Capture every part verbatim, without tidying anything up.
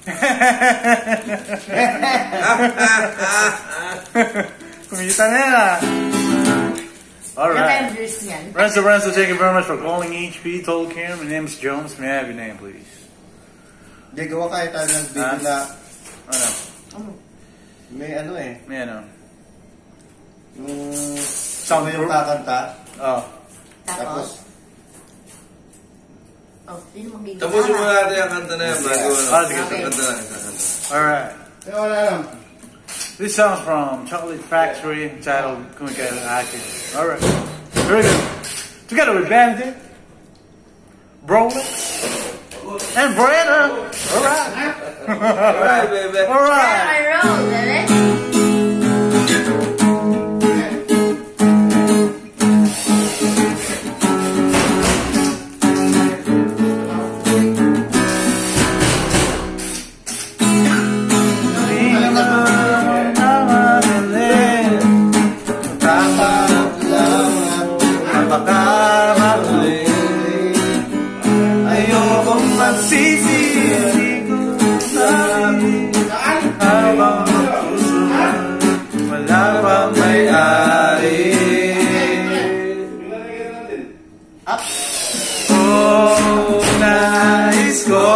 Kumita na yan ah. Alright. Renzo, Renzo, thank you very much for calling H P Toll Care. My name is Jones. May I have your name, please? Hindi, gawa kayo tayo ng video na... Ano? May ano eh. May ano? Yung... Sound yung kakanta. Oh. Tapos... Oh, sino magiging Tapusin mo natin yung kanta na yan bago ano. Ah, sige. Kanta lang, kanta. Alright. Kaya wala lang. This song's from Chocolate Factory entitled Kumikaya Akin. Alright. Very good. Together with Bandit, Brolix, and Brenna. Alright. Alright, baby. Alright. I roll, baby. Oh, nais ko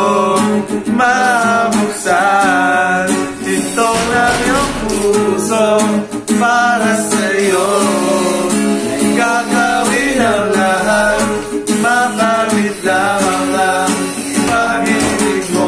mabuksan ito na yung puso para sa'yo. Gagawin ang lahat, makamit lamang ang pag-ibig mo.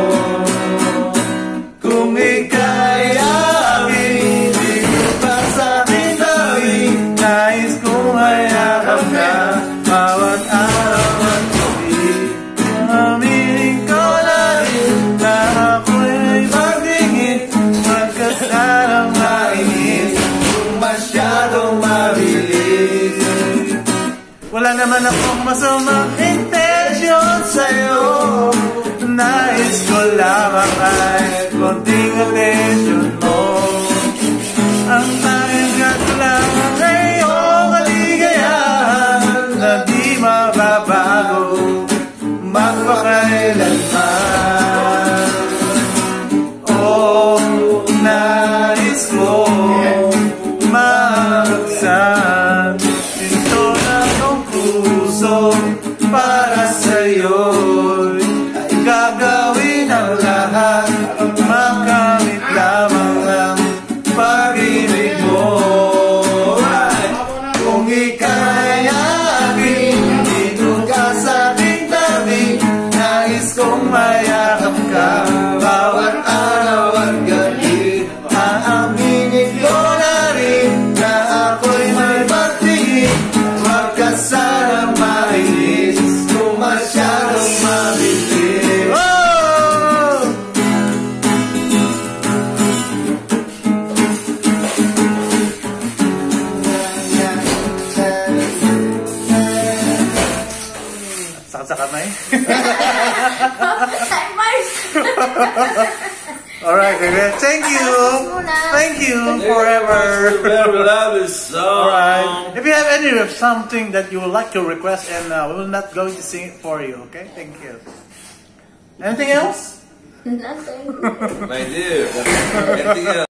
Kung ika'y aking, di ko pa sa'kin gawin, nais kong hayakap ka bawat araw at gabi. Aminin ko na rin na ako'y magdingin, magkasalang mainis, kung masyadong mabilis. Wala naman akong masamang intensyon sa'yo, nais ko lamang ay konting atensyon mo. Ang tanging gato lamang ay iyong kaligayahan na di mababago magpakailanman. Oh, nais ko mabuksan ito na yung puso para sa'yo'y gagawin ang lahat, makamit lamang ang pag-ibig mo. Kung ika'y aking, dito ka sa aking tabi, nais kong mayakap ka bawat araw at gabi. Aaminin ko na rin na ako'y may pagtingin, magkasalang mainis, kung masyadong mabilis. Oh! Sakit sa kamay. Alright, baby. Thank you. Thank you forever. Very lovely song. Alright. If you have any of something that you would like to request, and uh, we will not going to sing it for you, okay? Thank you. Anything else? Nothing. My dear, anything else?